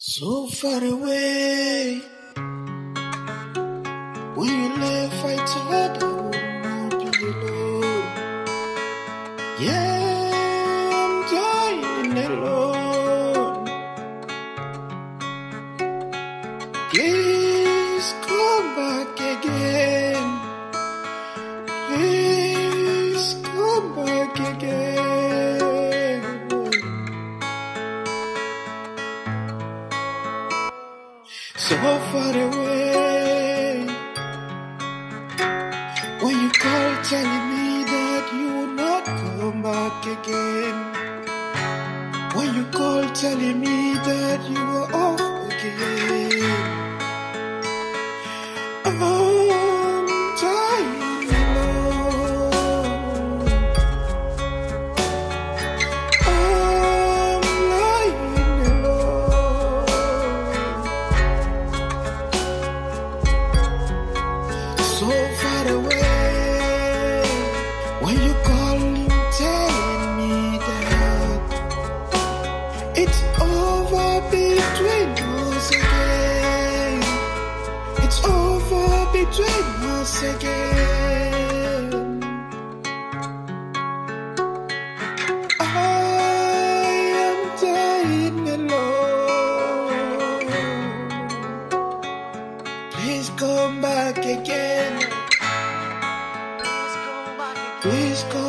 So far away, when you left, I thought I would not be alone. Yeah, I'm dying alone. Please come back again. Please come back again. So far away, when you call telling me that you will not come back again. When you call telling me that you are off again. I'm dying alone. I'm lying alone. So far away, when you calling, telling me that it's over between us again. It's over between us again. I am dying alone. Please come back again. Please come